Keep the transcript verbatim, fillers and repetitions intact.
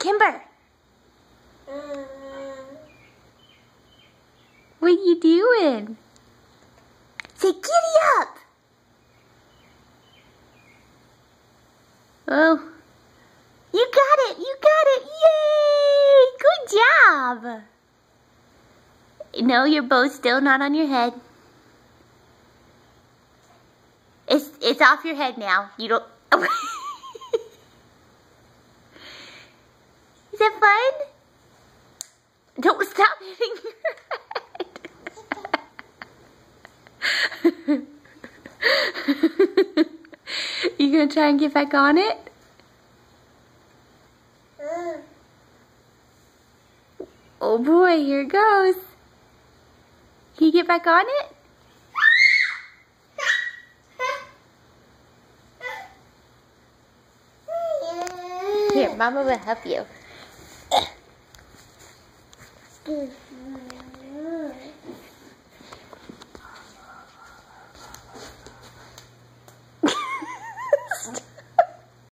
Kimber! What are you doing? Say, giddy up! Oh. You got it! You got it! Yay! Good job! No, your bow's still not on your head. It's, it's off your head now. You don't... Is that fun? Don't stop hitting your head. You gonna try and get back on it? Oh boy, here it goes. Can you get back on it? Here, Mama will help you.